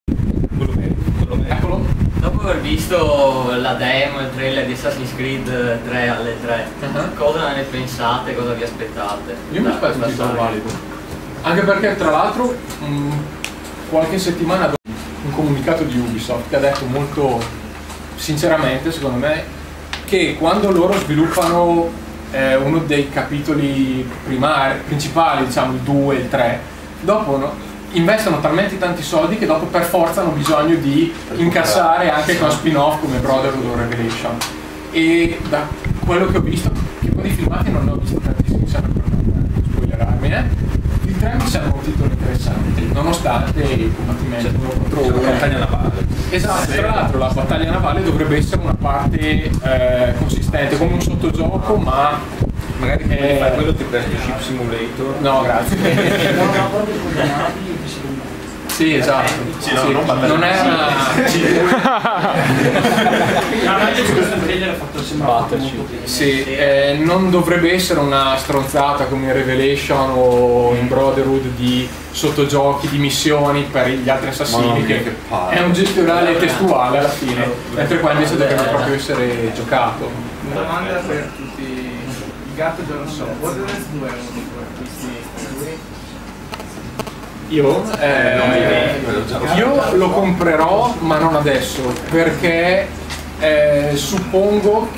Eccolo. Dopo aver visto la demo e il trailer di Assassin's Creed 3 alle 3, cosa ne pensate, cosa vi aspettate? Io mi aspetto che sia valido. Anche perché tra l'altro qualche settimana dopo un comunicato di Ubisoft che ha detto molto sinceramente, secondo me, che quando loro sviluppano uno dei capitoli principali, diciamo il 2 e il 3, dopo investono talmente tanti soldi che dopo per forza hanno bisogno di incassare anche con spin-off come Brotherhood o Revelation. E da quello che ho visto, che con i filmati non ne ho visto tantissimi, sempre per non spoilerarmi, il 3 mi sembra un titolo interessante, nonostante il combattimento contro la battaglia navale. Esatto, tra l'altro la battaglia navale dovrebbe essere una parte consistente, come un sottogioco, ma magari fai quello ti prendi Ship Simulator. No, grazie. Sì, esatto. Sì, no, non è una... Sì, non dovrebbe essere una stronzata come in Revelation o in Brotherhood di sottogiochi, di missioni per gli altri assassini, che è un gestionale testuale alla fine, mentre qua invece dovrebbe proprio essere giocato. Una domanda per tutti, il gatto già lo so, Borderlands 2 è uno di questi giochi? Io lo comprerò, ma non adesso, perché suppongo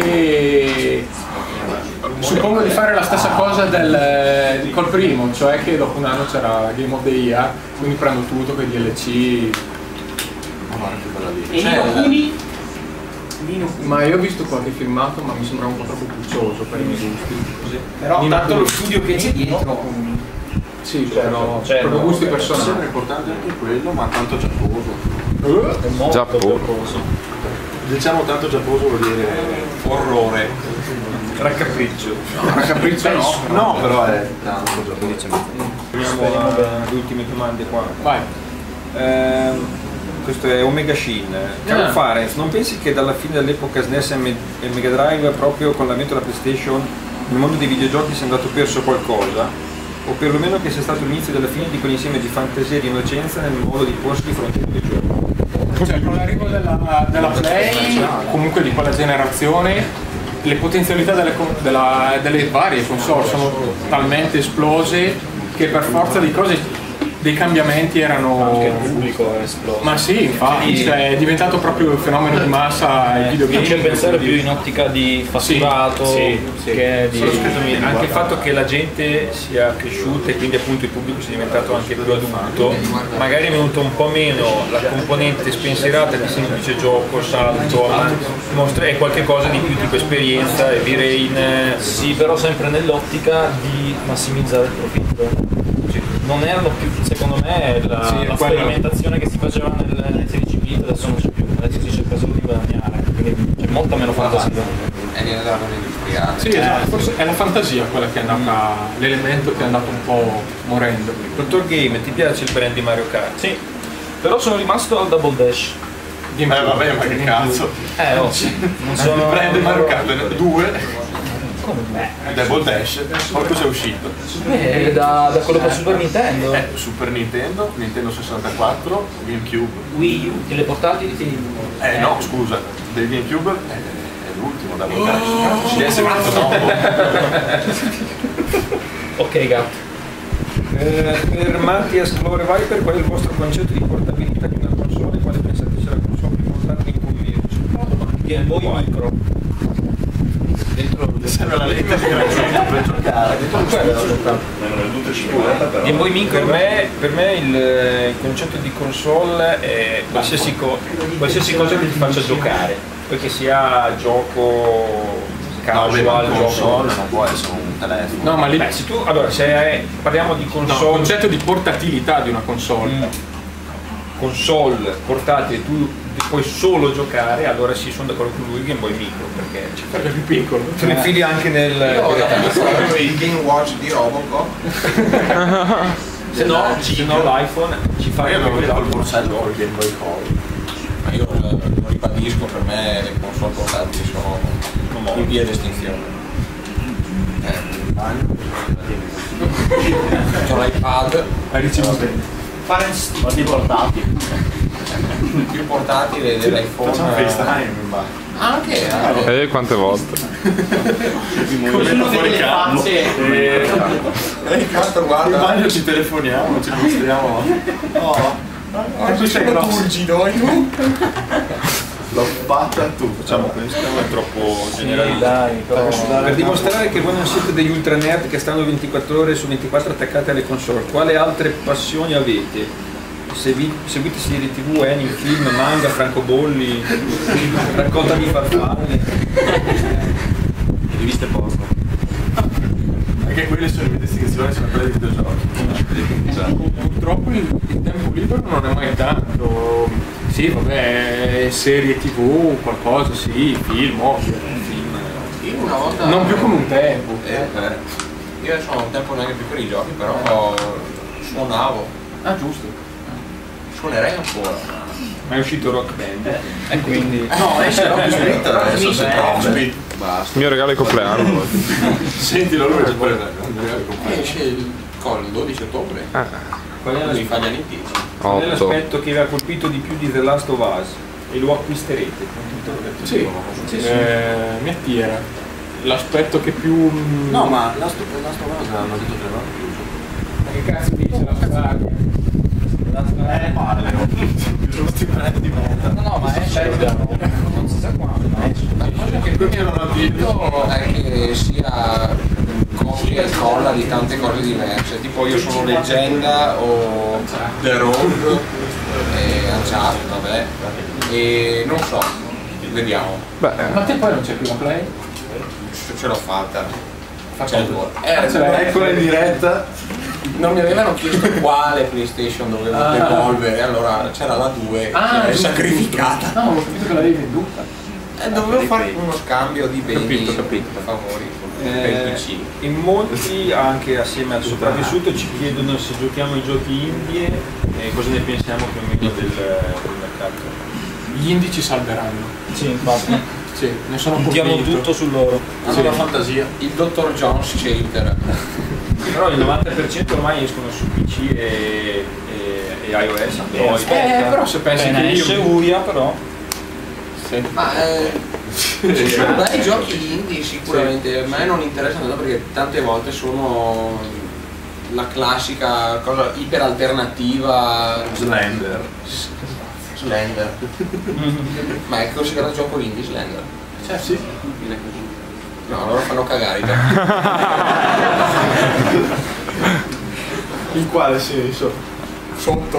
di fare la stessa cosa col primo, cioè che dopo un anno c'era Game of the Year, quindi prendo tutto quei DLC. E Ma io ho visto qualche filmato, ma mi sembra un po' troppo puccioso per i miei gusti. Però tanto lo studio che c'è dietro. Sì, però per gusti personali. Sembra importante anche quello, ma tanto giapposo. Giapposo. Diciamo tanto giapposo vuol dire orrore. Raccapriccio. No, raccapriccio no. No, però è tanto giapposo. Veniamo alle ultime domande qua. Vai. Questo è Omega Shin. Caro Farenz, non pensi che dalla fine dell'epoca SNES e Mega Drive, proprio con l'avvento della PlayStation, nel mondo dei videogiochi sia andato perso qualcosa? O perlomeno che sia stato l'inizio della fine di quell'insieme di fantasia e di innocenza nel modo di porsi di fronte ai videogiochi? Cioè, con l'arrivo della Play, comunque di quella generazione, le potenzialità delle varie console sono talmente esplose che per forza di cose dei cambiamenti erano... Anche il pubblico è esploso. Ma sì, infatti, cioè, è diventato proprio il fenomeno di massa il videogame. C'è pensare più in ottica di fatturato che di... Scusami, anche il fatto che la gente sia cresciuta e quindi appunto il pubblico sia diventato anche più adulto, magari è venuto un po' meno la componente spensierata di semplice gioco, salto, ma è qualche cosa di più tipo esperienza e direi Sì, però sempre nell'ottica di massimizzare il profitto. Non erano più, secondo me, la sperimentazione che si faceva nel 16 bit, adesso non c'è più, adesso si cerca solo di guadagnare, quindi c'è molta meno fantasia. È nella industriale. Sì, esatto, forse è la fantasia quella che è andata, l'elemento che è andato un po' morendo. Dottor Game, ti piace il brand di Mario Kart? Sì, però sono rimasto al Double Dash. Vabbè, ma che cazzo. Non sono... Prende Mario Kart 2. Double Dash, poi cosa è uscito? Da quello per Super Nintendo. Super Nintendo, Nintendo 64, GameCube. Wii U, e le portatili? No, scusa, del GameCube è l'ultimo Double Dash. Ci è seguito dopo. Ok, gatto. Per Mattias Lore Viper, qual è il vostro concetto di portabilità di una console e quale pensate sia la console più portatile in commercio? Game Boy Micro. Serve la lettera per giocare. Game Boy Micro per me il concetto di console è qualsiasi cosa che ti faccia giocare, perché sia gioco casual, console non può essere un telefono. No, ma lì se parliamo di console, il concetto di portatilità di una console. Console portatile, tu puoi solo giocare, allora sì, sono d'accordo con lui, Game Boy Micro, perché È più piccolo. te ne fili anche nel... Il Game Watch di Robocop. se no l'iPhone ci fa Io avevo il borsello con il Game Boy Color. Ma io lo ribadisco, per me le console portatili sono in via di estinzione. C'ho l'iPad. Hai ricevuto. Fare Soldi portati. portatile dell'iPhone. Facciamo FaceTime. Anche quante volte? Fuori campo. cazzo, guarda. In bagno ci telefoniamo, ci mostriamo. Ci siamo turgidi noi. L'ho fatta tu. Facciamo questo, è troppo generale. Per dimostrare che voi non siete degli ultra nerd che stanno 24 ore su 24 attaccati alle console, quale altre passioni avete? Seguite serie tv, anime, film, manga, francobolli, raccolta di farfalle, riviste posto. Anche quelle sono investigazioni, sono quelle di videogiochi. Purtroppo il tempo libero non è mai tanto. Sì, vabbè, serie tv, qualcosa, sì, film, ovvio. Io una volta. Non più come un tempo. Io adesso non ho tempo neanche più per i giochi, però suonavo. Ah, giusto. Suonerei ancora. ma è uscito Rock Band e quindi no, esce Rock Band adesso si trova. Basta. Il mio regalo di compleanno. Sentilo lui, esce il 12 ottobre. qual è Mi fa gli anni 10. Qual è l'aspetto che vi ha colpito di più di The Last of Us e lo acquisterete? Sì, mi attira. L'aspetto che più... No, ma Last of Us hanno detto che non è chiuso. Ma che cazzo dice la storia? No, ma esce non si sa quando, ma esce. La cosa che qui mi hanno detto è che sia copia e colla di tante cose diverse, tipo Io sono leggenda o The Road e Uncharted, vabbè, e non so, vediamo. Ma te poi non c'è più la Play? Ce l'ho fatta. Eccola in diretta. Non mi avevano chiesto quale PlayStation dovevo devolvere, allora c'era la 2 che è sacrificata. No, ho capito che l'avevi venduta. Dovevo fare uno scambio di beni, Capito. favori per il PC. In molti, anche assieme al sopravvissuto, ci chiedono se giochiamo ai giochi indie e cosa ne pensiamo più o meno del mercato. Gli indie ci salveranno. Sì, infatti. Sì, ne sono Puntiamo convinto. tutto su loro. Allora, fantasia. Il Dr. Jones Shader. Però il 90% ormai escono su PC e iOS, Android. Però se pensi che Esce io... Uria però. Ma sono bei giochi indie sicuramente, a me non interessano tanto perché tante volte sono la classica cosa iper alternativa. Slender. Ma è considerato gioco indie Slender? Cioè sì. No, allora fanno cagare. In quale senso? Sotto.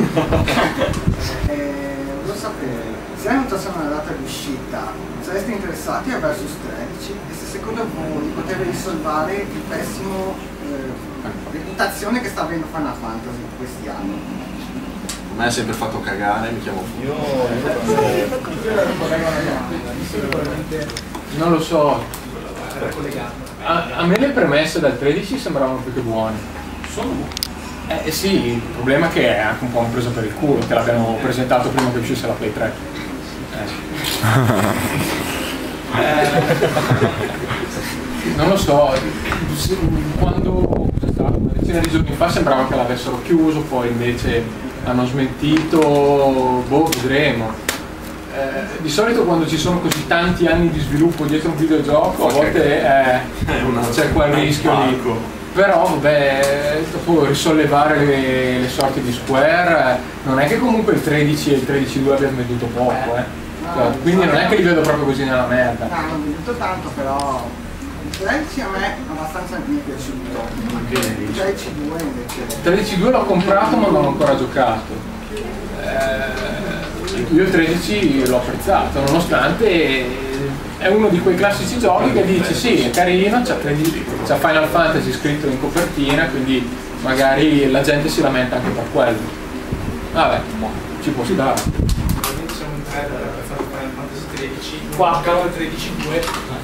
Volevo sapere, se hai notato una data di uscita, sareste interessati a Versus 13 e se secondo voi potrebbe risolvare il pessimo reputazione che sta avendo Final Fantasy in questi anni? A me ha sempre fatto cagare, mi chiamo Fu. Non lo so. A me le premesse dal 13 sembravano più che buone. Sì, il problema è che è anche un po' un preso per il culo, che l'abbiano presentato prima che uscisse la Play 3. Non lo so, quando è stato una decina di giorni fa sembrava che l'avessero chiuso, poi invece hanno smentito, boh, vedremo. Di solito quando ci sono così tanti anni di sviluppo dietro un videogioco a volte c'è quel rischio lì. Però vabbè, dopo risollevare le sorti di Square, non è che comunque il 13 e il 13.2 abbiano venduto poco, quindi non è che li vedo proprio così nella merda. No, non ho venduto tanto, però il 13 a me abbastanza mi è piaciuto. Il 13.2 invece. Il 13.2 l'ho comprato ma non l'ho ancora giocato. Io il 13 l'ho apprezzato, nonostante è uno di quei classici giochi che dici sì, è carino, c'ha Final Fantasy scritto in copertina, quindi magari la gente si lamenta anche per quello. Vabbè, ci può stare. Siamo in 3 per fare Final Fantasy 13, 4 e 13.2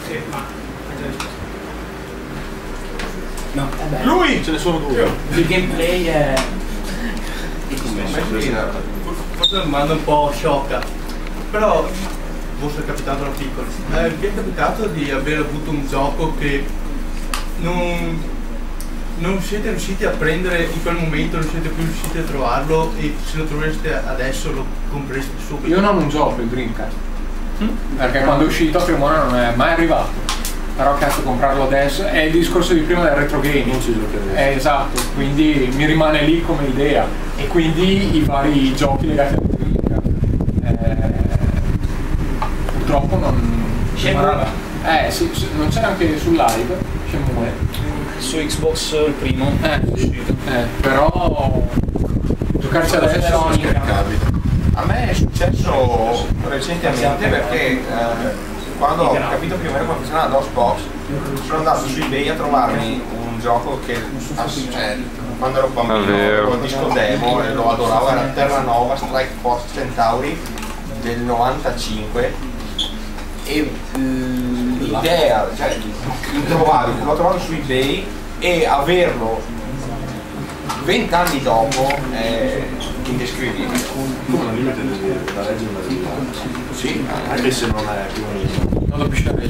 No, Lui! Ce ne sono due. Il gameplay è... forse una domanda un po' sciocca, però forse è capitato da piccolo. Vi è capitato di aver avuto un gioco che non non siete riusciti a prendere in quel momento, non siete più riusciti a trovarlo e se lo trovereste adesso lo comprereste subito? Io non gioco il Dreamcast, perché quando è uscito a Cremona non è mai arrivato. Però cazzo, comprarlo adesso è il discorso di prima del retro gaming. Esatto, quindi mi rimane lì come idea. E quindi i vari giochi legati al Dreamcast. Purtroppo non sì, non c'era anche sul live Shenmue. Su Xbox il primo però giocarci adesso a me è successo recentemente perché quando ho capito più o meno come funzionava DOSBox sono andato su eBay a trovarmi un gioco che quando ero bambino avevo il disco demo e lo adoravo, era Terranova Strike Force Centauri del 95 e l'idea, cioè l'ho trovato su eBay e averlo 20 anni dopo è indescrivibile. Come una limited da leggere sì, anche se non è più non lo pisciare.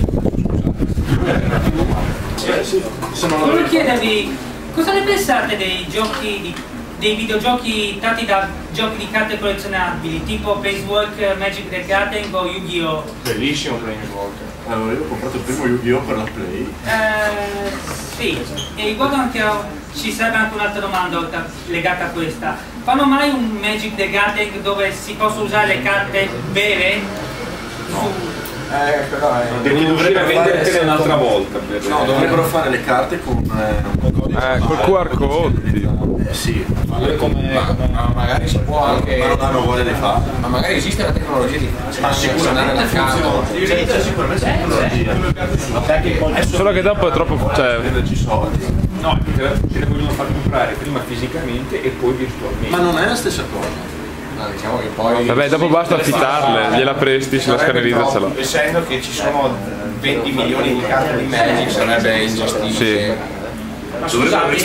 Volevo chiedervi cosa ne pensate dei giochi dei videogiochi tratti da giochi di carte collezionabili tipo Planeswalker, Magic the Gathering o Yu-Gi-Oh! Bellissimo Planeswalker. Allora io ho comprato il primo Yu-Gi-Oh! Per la Play. Sì, e riguardo anche ci sarebbe anche un'altra domanda legata a questa. Fanno mai un Magic the Gathering dove si possono usare le carte vere? No. Però perché dovrebbero vendere un'altra volta. No, dovrebbero fare le carte con col QR code. Sì, ma magari si può anche. Ma non hanno voglia di farlo. Ma magari esiste la tecnologia di selezionare la carta. Solo che dopo è troppo. Cioè. No, ce le vogliono far comprare prima fisicamente e poi virtualmente. Ma non è la stessa cosa. No, diciamo che poi. Vabbè, dopo basta affittarle, gliela presti, se la scannerizza ce l'ha. Essendo che ci sono 20 milioni di carte di Magic sarebbe ingestibile. Sì. Ma scusate,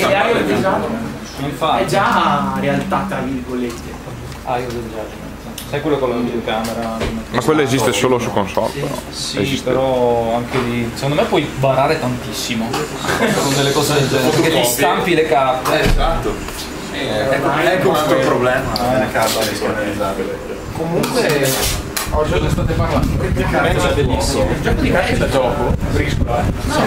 è già realtà tra virgolette. Io vedo già. Sai quello con la videocamera? Ma quello esiste solo su console, però. Sì, esiste. Però anche lì. Secondo me puoi barare tantissimo con delle cose del genere. Perché ti stampi le carte. Esatto. Ecco un altro problema delle carte di scannerizzare. Comunque oggi ne state parlando. È bellissimo. Il gioco di carte da gioco? Briscola.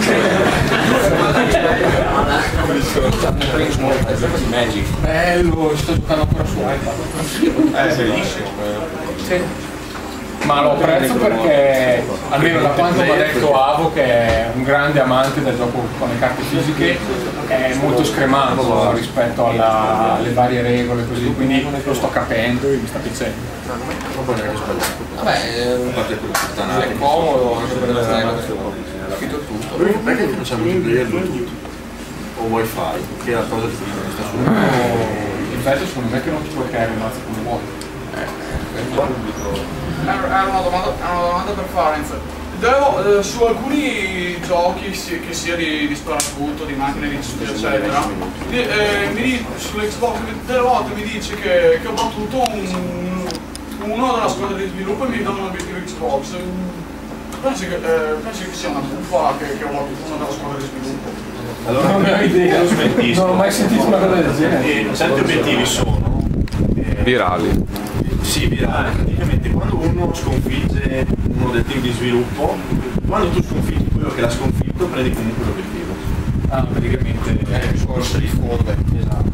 Magic. Bello, sto giocando ancora su iPad. È bellissimo. Sì. Ma lo apprezzo perché, almeno da quanto mi ha detto Avo, che è un grande amante del gioco con le carte fisiche, è molto scremato rispetto alle varie regole, così, quindi lo sto capendo e mi sta piacendo. Vabbè, è comodo anche per le regole, capito tutto. Perché non facciamo multiplayer Bluetooth o wifi, che è la cosa di prima che sta su. In effetti secondo me che non ti puoi creare un mazzo come vuoi. È una domanda per Farenz. Su alcuni giochi, che sia di sparatutto, di macchine di eccetera, sull'Xbox delle volte mi dice che ho battuto uno della squadra di sviluppo e mi danno un obiettivo Xbox. Pensi che sia una bufala che ho battuto uno della squadra di sviluppo? Allora, non ho idea, non ho mai sentito una cosa del genere. Certi obiettivi sono virali. Sì, virali. Praticamente quando uno sconfigge uno del team di sviluppo, quando tu sconfiggi quello che l'ha sconfitto, prendi comunque l'obiettivo. Praticamente È un discorso di fondo. Esatto.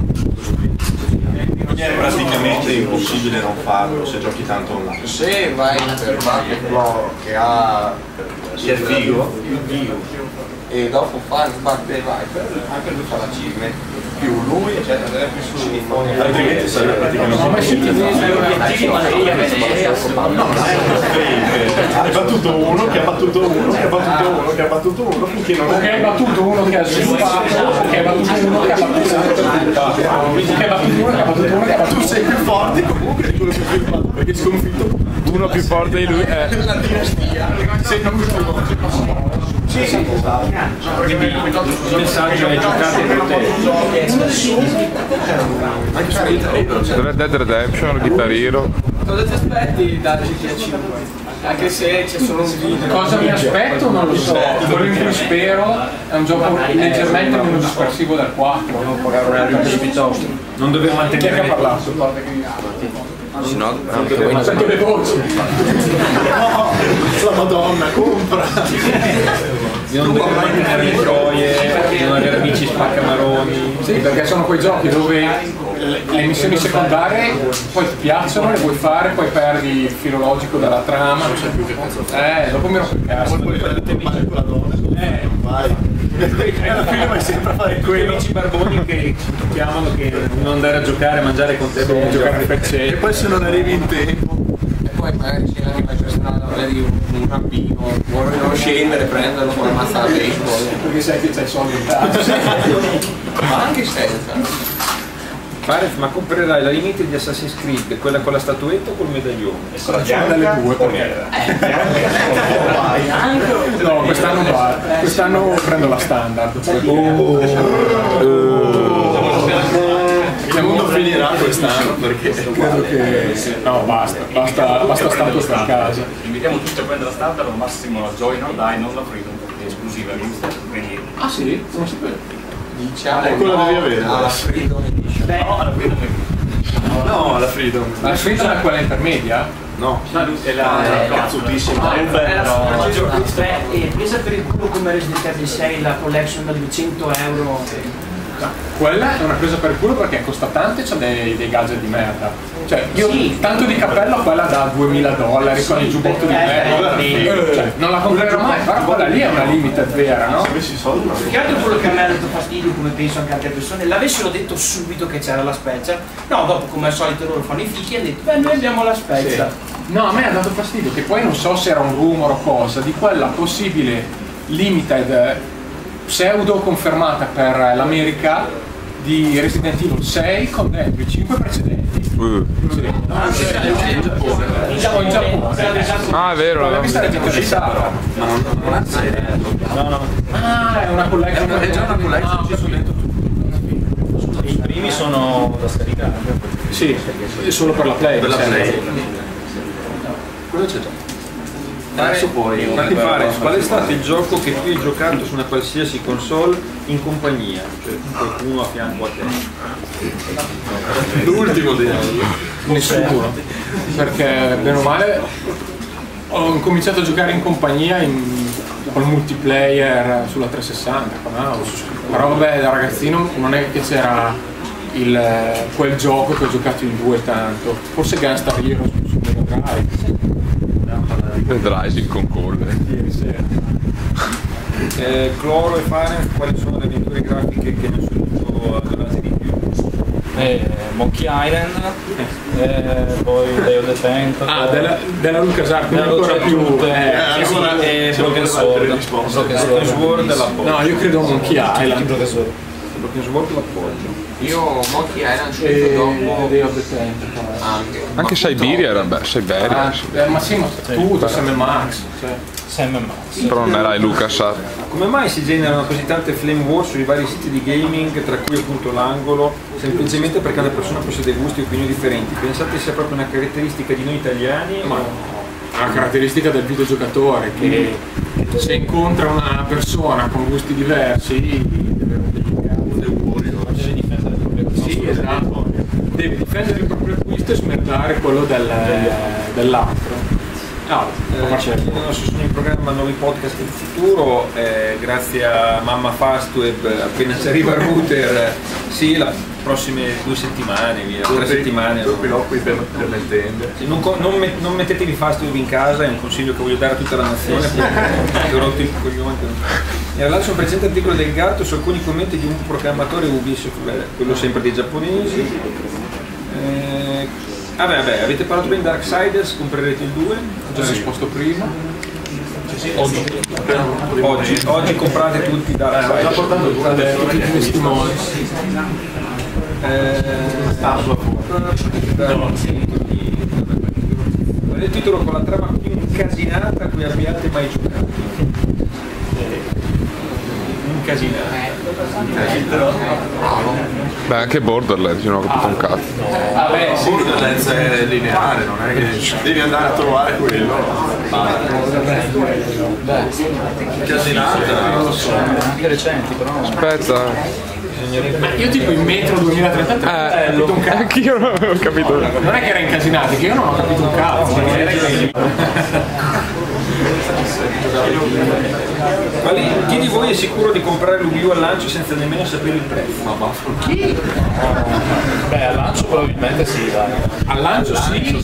È praticamente impossibile non farlo se giochi tanto online. Se vai per Battlefield che ha Chi è figo? il dio e dopo fare Sbatte Viper, anche lui fa la cime, più lui, eccetera, deve più su Altrimenti sarebbe praticamente hai battuto uno che ha battuto uno che ha battuto uno che ha battuto uno finché non è hai battuto uno che ha sviluppato, che hai battuto uno che ha battuto uno che ha battuto uno che ha battuto uno che ha battuto. Tu sei più forte comunque di quello che hai fatto perché sconfitto uno più forte di lui la dinastia. Sei più forte. Sì, sì. Quindi il messaggio è giocate per te. Anche su Red Dead Redemption, Guitar Hero. Cosa ti aspetti da GTA 5? Anche se c'è solo un video. Cosa mi aspetto non lo so. Quello in cui spero è un gioco leggermente meno dispersivo del 4. Dobbiamo pagare un arbitro piuttosto. Non dovevo mantenere. Chi è che ha parlato? Se no, Sento le voci. No, la Madonna, compra! Io non devo mantenere le gioie, non avere amici spaccamaroni. Sì, perché sono quei giochi dove le missioni secondarie poi ti piacciono, le vuoi fare, poi perdi il filo logico della trama. Non sai più che cazzo. Dopo mi rompo il cazzo. Poi prendete male con la donna, vai. E alla fine vai sempre a fare quello. Amici barboni che ci chiamano che non andare a giocare, a mangiare con te, per giocare per sé. E poi se non arrivi in tempo. E poi magari c'è anche la personale di un rampino, vuole non scendere, prenderlo, poi ammazzare il baseball. Perché sai che c'hai soldi in tasca. Ma anche senza. Faref, ma comprerai la limite di Assassin's Creed, quella con la statuetta o col medaglione? Facciamo dalle due perché. No, quest'anno va. Quest'anno prendo la standard. Il mondo finirà quest'anno perché credo che. No, basta status per casa. Invitiamo tutti a prendere la standard, al massimo la Joy non dai, non la Freedom, perché è esclusiva limited, quindi. Ah sì? Non sapevo. Diciamo quella devi avere. Alla Freedom Edition. No, alla Freedom no, alla Freedom. La Freedom è quella intermedia? No. È la cazzutissima. È presa per il culo come Resident Evil 6, la collection da 200 euro. Quella è una presa per il culo perché costa tanto e c'ha dei gadget di merda. Cioè, io tanto di cappello a quella da $2000 con il giubbotto di merda. Cioè, non la comprerò mai, però quella lì è una limited vera, no? Più che altro quello che a me ha dato fastidio, come penso anche altre persone, l'avessero detto subito che c'era la spezza. No, dopo come al solito loro fanno i fichi e hanno detto, beh, noi abbiamo la spezza. No, a me ha dato fastidio che poi non so se era un rumor o cosa, di quella possibile limited pseudo confermata per l'America di Resident Evil 6 con dentro i 5 precedenti. Sì. In Giappone. Ah, è vero. L'ho vista la gente pensava. Ma non ha serie. No. Ah, è una collection. È già una collection, ci sono dentro I primi sono da scaricare. Sì, solo per la Play. Per la Play. Quello c'è già. Adesso poi Qual è stato il gioco che tu hai giocato su una qualsiasi console in compagnia? Cioè qualcuno a fianco a te? l'ultimo direi. Nessuno. Perché bene o male ho cominciato a giocare in compagnia col multiplayer sulla 360 con House. Però vabbè, da ragazzino non è che c'era quel gioco che ho giocato in due tanto. Forse Gunstar Heroes su Mega Drive. Rising con Cole. Ieri sera. Cloro e Faref, quali sono le avventure grafiche che ne sono adorate di più? Monkey Island, poi Day of the Tentacle. Della LucasArts, della ancora più. e Broken Sword. Broken Sword l'appoggio. No, io credo Monkey Island. Broken Sword l'appoggio. Io Monkey Island subito dopo Day of the Tentacle. Anche Siberia era bello, Siberia. Ma sì, ma tutto, Sam Max. Sam Max. Però non era LucasArts. Come mai si generano così tante flame war sui vari siti di gaming, tra cui appunto l'angolo, semplicemente perché una persona possiede gusti e opinioni differenti? Pensate sia proprio una caratteristica di noi italiani? Ma una caratteristica del videogiocatore che se incontra una persona con gusti diversi deve difendere il proprio acquisto. Sì, esatto. Deve difendere il proprio acquisto e smerdare quello dell'altro. Sono in programma nuovi podcast del futuro, grazie a Mamma Fastweb, appena ci arriva il router, sì, le prossime 2 settimane, via, 3 settimane. Per le tende. Non mettetevi Fastweb in casa, è un consiglio che voglio dare a tutta la nazione, perché ho rotto il coglione. Era l'altro un precedente articolo del Gatto su alcuni commenti di un programmatore Ubisoft, quello sempre dei giapponesi. Vabbè, avete parlato bene di Darksiders, comprerete il 2? Ho già risposto prima. Oggi comprate tutti Darksiders. Già portato tutti i testimoni. Qual è il titolo con la trama più incasinata a cui abbiate mai giocato? Incasinare. Beh, anche Borderlands, io non ho capito un cazzo. Vabbè, sì, Borderlands è lineare, non è che devi andare a trovare quello. Incasinata, non lo so. Anche recenti, però. Aspetta. Io tipo in Metro 2033 ho capito un cazzo. Anch'io non avevo capito. Non è che era incasinato, che io non ho capito un cazzo. Chi di voi è sicuro di comprare l'Wii U al lancio senza nemmeno sapere il prezzo? Chi? Beh, al lancio probabilmente sì, dai. Al lancio sì,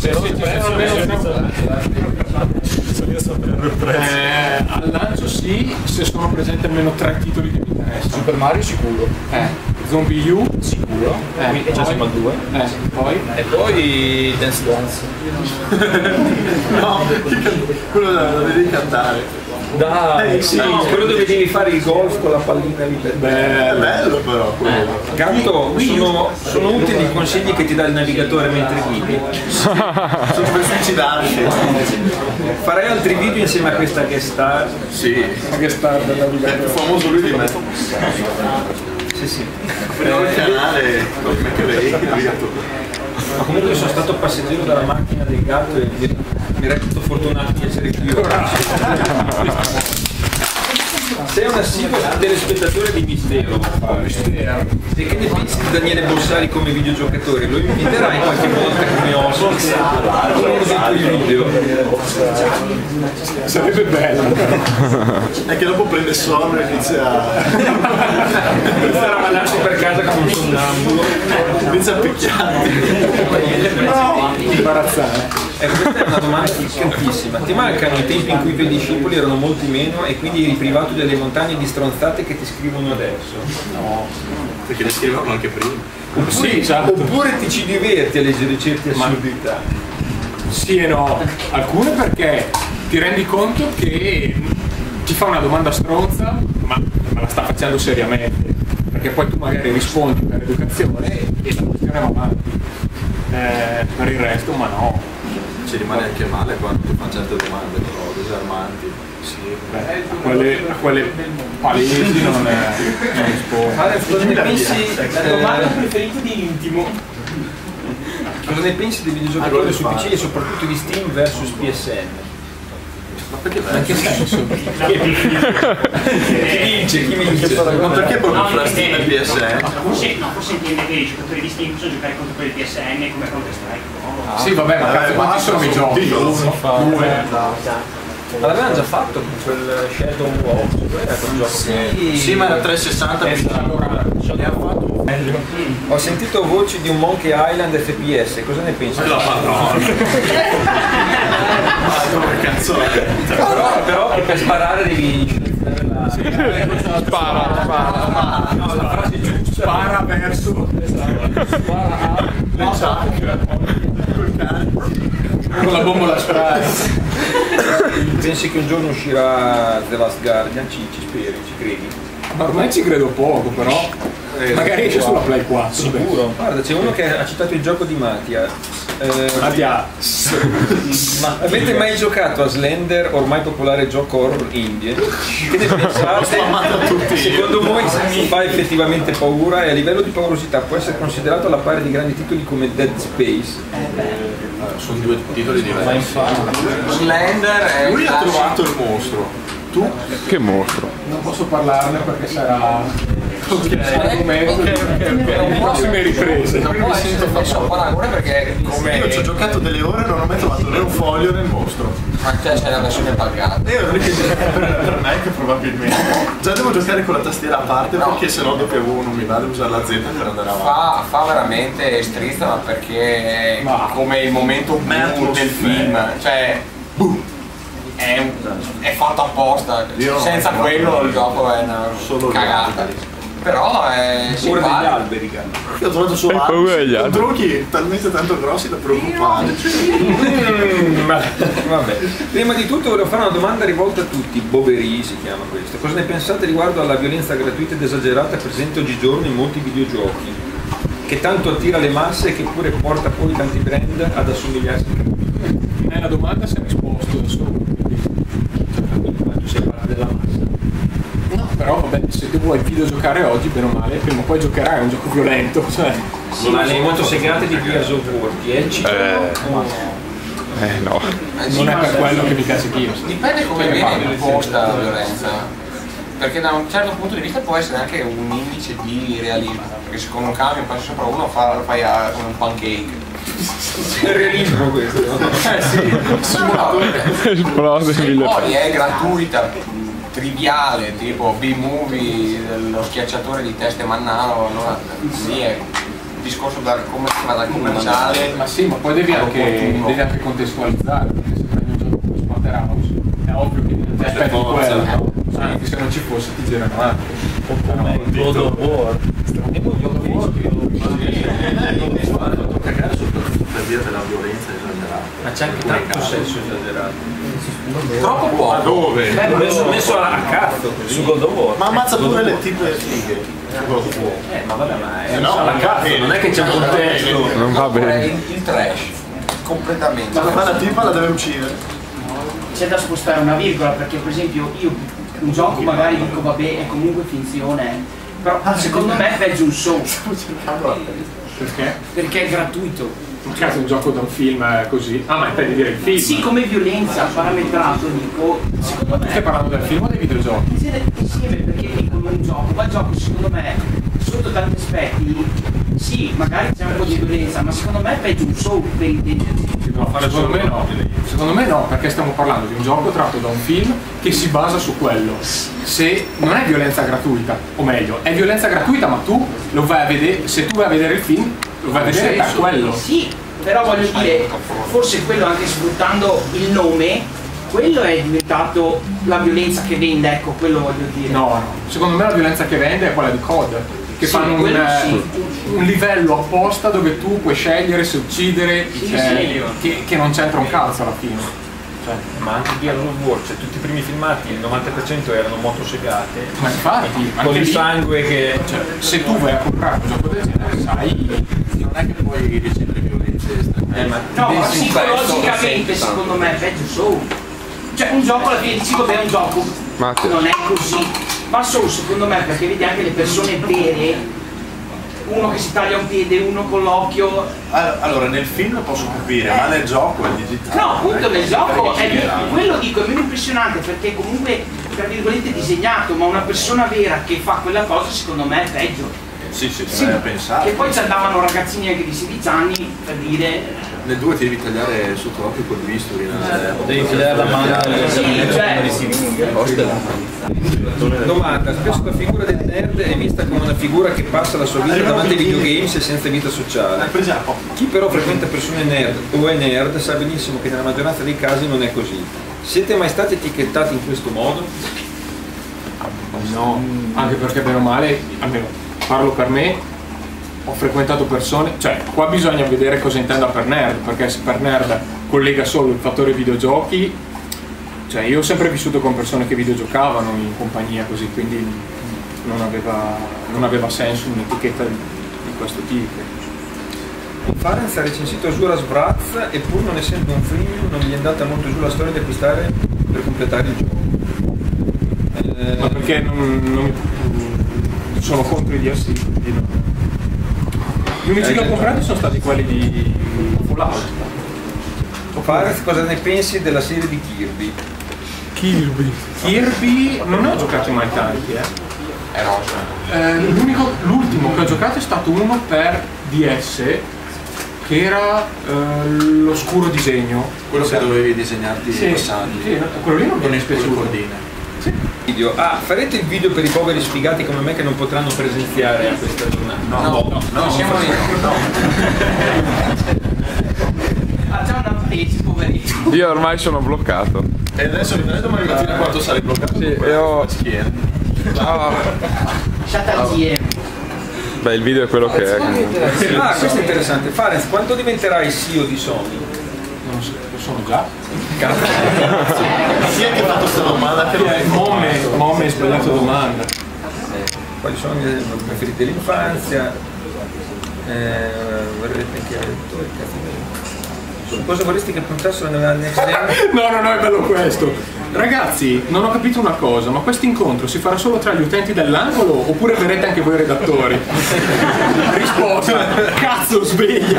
al lancio sì, se sono presenti almeno 3 titoli che mi interessano. Super Mario sicuro. Zombie U sicuro. E già siamo al 2. Poi? E poi Dance Dance. No, quello lo devi cantare. Dai, sì, quello dove devi fare il golf con la pallina lì. È bello però quello. Gatto, sono utili i consigli che ti dà il navigatore mentre guidi. Sono per suicidarti. Farai altri video insieme a questa guest star? Sì. La guest star del navigatore. È più famoso lui di me. Sì. Apriamo il canale con McRae, il navigatore. Ma comunque sono stato passeggero dalla macchina del gatto e mi reputo fortunato di essere qui. Sei un assiduo telespettatore di Mistero. E che ne pensi di Daniele Bossari come videogiocatore? Lo inviterai qualche volta come ospite con uno dei tuoi video? Sarebbe bello. È che dopo prende sonno e inizia a mandarsi per casa come un sonnambulo. Inizia a picchiarti. No! Imbarazzante. Questa è una domanda piccantissima. Ti mancano i tempi in cui i tuoi discepoli erano molti meno e quindi eri privato delle montagne di stronzate che ti scrivono adesso? No, perché le scrivevano anche prima. Sì, esatto. Oppure ti ci diverti a leggere certe assurdità? Sì e no. Alcune perché ti rendi conto che ti fa una domanda stronza, ma la sta facendo seriamente. Perché poi tu magari rispondi per educazione e la questione va avanti. Per il resto, ma no. Ci rimane anche male quando ti fanno certe domande, però disarmanti. Sì, a quelle palesi non rispondo. Cosa ne pensi? La domanda preferita di Intimo. Cosa ne pensi dei videogiocatori su PC e soprattutto di Steam versus PSN? Ma perché in che senso? Chi vince? Ma perché proprio fra Steam e PSN? Forse intende che i giocatori di Steam possono giocare contro quelli di PSN come Counter Strike. Sì, vabbè, ma cazzo, quanti sono i giochi? Due. Ma l'avevano già fatto con quel Shadow War, sì, ma era 360 Ho sentito voci di un Monkey Island FPS, cosa ne pensi? La madonna! Dove cazzo è? Però per sparare devi Spara. No, la frase giusta. Spara verso. Spara con la bombola spray. Pensi che un giorno uscirà The Last Guardian? Ci speri, ci credi? Ma ormai ci credo poco, però magari esce sulla Play 4. Sicuro. Guarda, c'è uno che ha citato il gioco di Mattia. Ma avete mai giocato a Slender, ormai popolare gioco horror indie? Che ne pensate? Secondo voi fa effettivamente paura e a livello di paurosità può essere considerato alla pari di grandi titoli come Dead Space? Sono due titoli diversi. Slender è lui ha trovato il mostro. Tu? Che mostro? Non posso parlarne perché sarà prossime riprese. Non può essere messo a paragone perché come io ci ho giocato delle ore e non ho mai trovato né un foglio né il mostro. Ma c'è la versione pagata. Per me che probabilmente già devo giocare con la tastiera a parte perché sennò W1 non mi va, devo usare la Z per andare avanti. Fa veramente strizza, ma perché è come il momento boom del film, cioè è fatto apposta, senza quello il gioco è una cagata. Però è pure degli alberi, io ho trovato solo trucchi talmente tanto grossi da preoccupare. Vabbè. Prima di tutto volevo fare una domanda rivolta a tutti. Boveri si chiama questo. Cosa ne pensate riguardo alla violenza gratuita ed esagerata presente oggigiorno in molti videogiochi, che tanto attira le masse e che pure porta poi tanti brand ad assomigliarsi? È una domanda si è risposto da solo. Tu sei parlato della massa. No, però vabbè, se tu vuoi videogiocare oggi, bene o male, prima o poi giocherai a un gioco violento, cioè. Ma le motosegate di Gears of War, 10? No. Non è per quello che mi piace Gears. Dipende come viene imposta la violenza, perché da un certo punto di vista può essere anche un indice di realismo, perché se con un camion passi sopra uno fai come un pancake. È realismo questo, no? Sì, no, Esplode se poi è gratuita, triviale, tipo B-movie, lo schiacciatore di teste Mannaro, allora lì è un discorso come si fa dal commerciale. Ma sì, ma poi devi anche contestualizzare, perché se prendi un gioco come Splatterhouse è ovvio che ti aspetti quello, no? Anche se non ci fosse ti girano anche. O come God of War. Per via della violenza esagerata. Ma c'è anche tanto sesso esagerato. Troppo poco. Ma dove? Messo a cazzo su God of War. Ma ammazza pure le tipe fighe. Ma vabbè, ma è no, alla cazzo, non è che c'è un contesto. Non va bene. Il trash, completamente. Ma la tipa la deve uccidere. C'è da spostare una virgola, perché per esempio io un gioco magari dico vabbè è comunque finzione, però secondo me è peggio un show. Perché? Perché è gratuito. Cazzo, un gioco da un film così. Ah, ma intendi dire il film? Sì, come violenza parametrato dico, secondo me. Stai parlando del film o dei videogiochi? Insieme, perché dicono un gioco, ma il gioco secondo me, sotto tanti aspetti, sì, magari c'è un po' di violenza, ma secondo me è peggio un show per intendersi. No, secondo me no. Secondo me no, perché stiamo parlando di un gioco tratto da un film che si basa su quello. Se non è violenza gratuita, o meglio, è violenza gratuita, ma tu lo vai a vedere, se tu vai a vedere il film, lo vai a vedere per quello. Sì, però voglio dire, forse quello anche sfruttando il nome, quello è diventato la violenza che vende, ecco, quello voglio dire. No, secondo me la violenza che vende è quella di COD, che sì, fanno un livello apposta dove tu puoi scegliere se uccidere, che non c'entra un cazzo alla fine. Ma anche Gears of War, cioè tutti i primi filmati, il 90% erano motosegate. Ma infatti, con il sangue che. Cioè, se tu vai a comprare un gioco del genere, sai, non è che puoi ricevere violenze estreme. No, ma psicologicamente secondo me è peggio show. Cioè un gioco alla fine dici vabbè è un gioco, non è così. Ma show secondo me perché vedi anche le persone vere, uno che si taglia un piede, uno con l'occhio. Allora nel film posso capire, ma nel gioco è digitale. No, appunto nel gioco è quello dico è meno impressionante perché comunque tra virgolette disegnato, ma una persona vera che fa quella cosa secondo me è peggio. Sì, vai a pensare. E poi ci andavano ragazzini anche di 16 anni per dire. Nel 2 ti devi tagliare sotto l'occhio col bisturi. Devi tagliare la mano Domanda, spesso la figura del nerd è vista come una figura che passa la sua vita davanti ai videogames e senza vita sociale. Chi però frequenta persone nerd o è nerd sa benissimo che nella maggioranza dei casi non è così. Siete mai stati etichettati in questo modo? No, anche perché bene o male, almeno parlo per me, ho frequentato persone, cioè qua bisogna vedere cosa intenda per nerd, perché se per nerd collega solo il fattore videogiochi, cioè io ho sempre vissuto con persone che videogiocavano in compagnia così, quindi non aveva senso un'etichetta di questo tipo. Farenz ha recensito Azuras Wrath e pur non essendo un freemium non gli è andata molto giù la storia di acquistare per completare il gioco. Ma perché non sono contro i DLC? Gli unici che ho comprato sono stati quelli di Fallout. Farenz, cosa ne pensi della serie di Kirby? Kirby non ne ho giocati mai tanti, È rosa. L'ultimo che ho giocato è stato uno per DS che era l'oscuro disegno. Quello che dovevi disegnarti i passaggi. Sì, quello lì non mi è piaciuto. Video. Ah, farete il video per i poveri sfigati come me che non potranno presenziare a questa giornata? No, siamo lì. Facciamo una page, poverino. Io ormai sono bloccato. E adesso siamo arrivati a quanto sarai bloccato? Sì, io. Beh, il video è quello che è. Ah, questo è interessante. Farenz, quando diventerai CEO di Sony? Non so, lo sono già. Chi è che ha fatto questa domanda? Momme hai sbagliato domanda. Quali sono i miei preferiti dell'infanzia? Vorrete che Cosa vorresti che puntassero nella next gen? No, è bello questo. Ragazzi, non ho capito una cosa, ma questo incontro si farà solo tra gli utenti dell'angolo oppure verrete anche voi redattori? Risposta, cazzo, sveglia!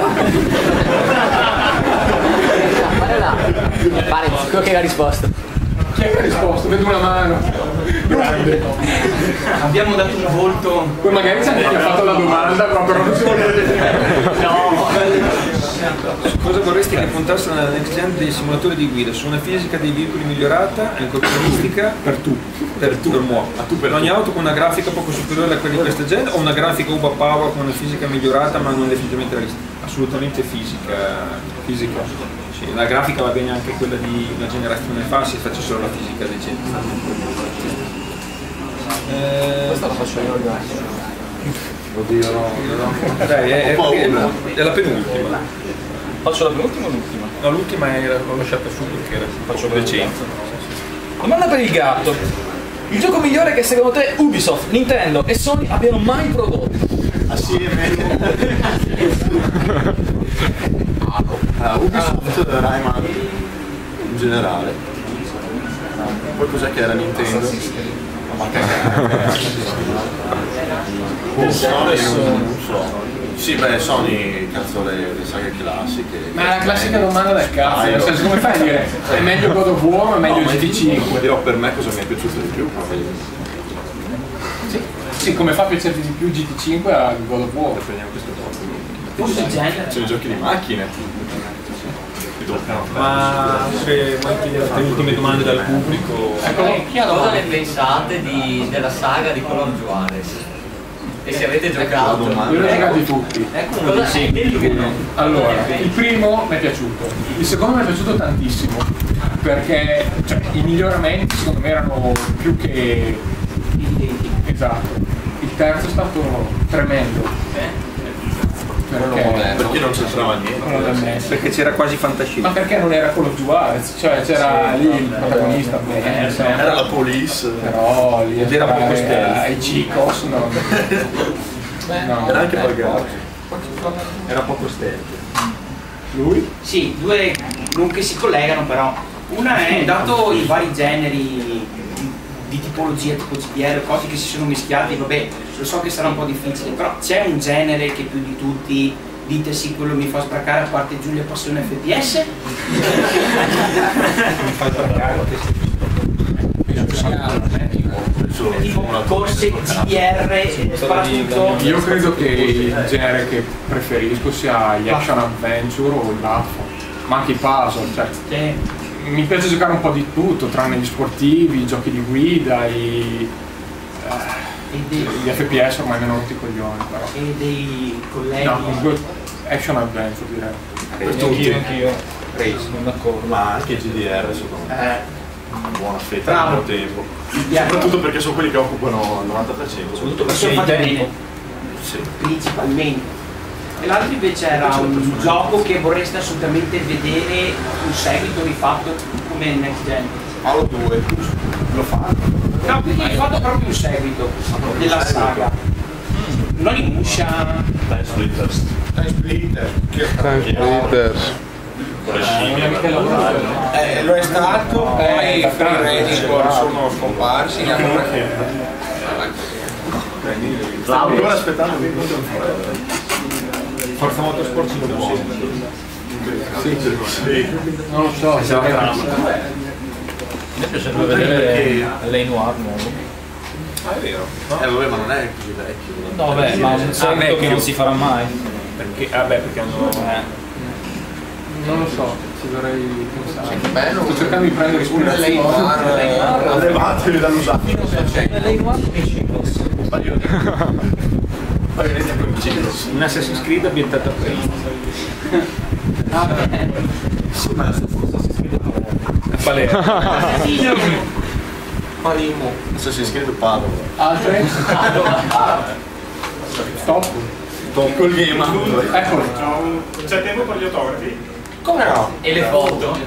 Pare sicuro che hai risposto. Chi è che ha risposto? Vedo una mano. Grande. Abbiamo dato un volto. Poi magari c'è chi ha fatto la domanda, però non si vuole. No. Su cosa vorresti che puntassero nella next gen dei simulatori di guida? Su una fisica dei veicoli migliorata, incorporistica per ogni auto con una grafica poco superiore a quella di questa gen, o una grafica uba power con una fisica migliorata ma non definitivamente realistica? Assolutamente fisica. Sì, la grafica va bene anche quella di una generazione fa se faccio solo la fisica decente. Questa la faccio io ragazzi. Oddio no. Dai, è la penultima. Faccio la penultima o l'ultima? No, l'ultima l'ho lasciata su perché faccio decente. Domanda per il gatto. Il gioco migliore che secondo te Ubisoft, Nintendo e Sony abbiano mai prodotto? Assieme. Ubisoft, Rayman in generale. Poi cos'è che era Nintendo? Sony non so. Sì, beh, Sony, cazzo, le saghe classiche. Ma è la classica domanda del cazzo, nel senso, come fai a dire è meglio God of War o è meglio GT5? Dirò per me cosa mi è piaciuto di più. Sì, come fa a piacerti di più GT5 a God of War? Prendiamo questo posto. Sono i giochi di macchine. Ma se vuoi chiedere le ultime domande dal pubblico. Cosa ne pensate della saga di Call of Juarez? E se avete giocato? Io l'ho giocato tutti. Allora, il primo mi è piaciuto, il secondo mi è piaciuto tantissimo, perché i miglioramenti secondo me erano più che esatto. Il terzo è stato tremendo. Perché non c'entrava niente? Perché c'era quasi fantascienza. Ma perché non era Call of Juarez? Cioè c'era lì il protagonista, era la police. Però lì era poco stealth. ai Chicos no. Era anche pagato. Era poco stealth. Lui? Sì, due non che si collegano però. Una è, dato i vari generi di tipologia, tipo GDR, cose che si sono mischiati, vabbè, lo so che sarà un po' difficile, però c'è un genere che più di tutti dite sì, quello mi fa sbraccare, a parte Giulia Passione FPS? Mi fa sbraccare. Tipo corse GDR, sparatutto. Io credo che il genere che preferisco sia gli action adventure o il baffo, ma anche i puzzle, cioè. Sì. Mi piace giocare un po' di tutto, tranne gli sportivi, i giochi di guida, gli FPS ormai mi hanno rotti i coglioni però. E dei colleghi? No, comunque action adventure direi. Anch'io. Sono d'accordo. Ma anche GDR secondo me. Una buona fetta del tempo. Soprattutto perché sono quelli che occupano il 90%. Soprattutto perché sono fatti bene. Sì. Principalmente. E l'altro invece era un gioco che vorreste assolutamente vedere un seguito rifatto come Next Gen. Halo 2 lo fanno? No, quindi hai fatto proprio un seguito della saga. Non in Musha. Time Splitters. Lo è stato, poi Free Radical sono scomparsi. Ancora aspettando Forza Motorsport 5. Sì. Non lo so, Mi piacerebbe vedere Lane Noir nuovo. Ah, è vero. Vabbè, ma non è così vecchio. No, beh, ma un seguito che non si farà mai. Perché? Perché hanno. non lo so, ci dovrei pensare. Che bello. Sto cercando di prendere spunti. Levatevi dall'usato. Lane Noir e Chicos. Un Assassin's Creed ambientato a Parigi. Sì, ma a Palermo. Parimo. Assassin's Creed Padova. Altre? Stop. Col game. Eccolo. C'è tempo per gli autografi? Come no? E le foto?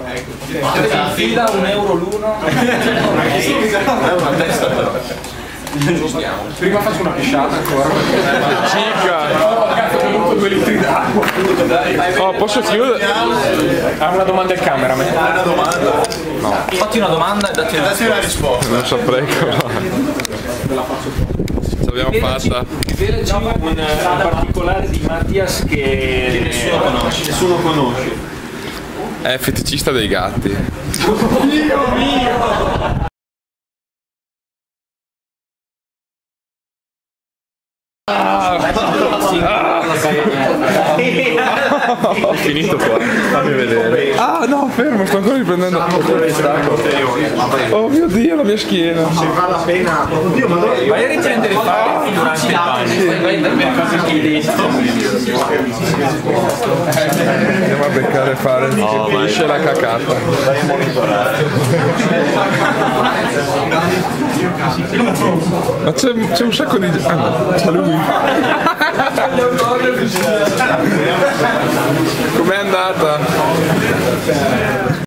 Fila €1 l'uno. È una testa però. Prima faccio una pisciata ancora. Cica! Ho gatto bevuto 2 litri d'acqua. Oh, posso chiudere? Ha una domanda al cameraman. Una domanda? No. Fatti una domanda e datti una risposta. Non saprei cosa. Ce l'abbiamo fatta. Rivelaci un particolare di Mattias che nessuno conosce. È feticista dei gatti. Dio mio! Ho finito qua, fammi vedere. Ah no, fermo, sto ancora riprendendo. Oh mio Dio, la mia schiena. Se vale la pena. Oddio, ma vai a riprendere i fari durante il bagno. Andiamo a beccare fare che finisce la cacata. Vai a monitorare. Ma c'è un sacco di... Ah no, c'è lui. Com'è andata?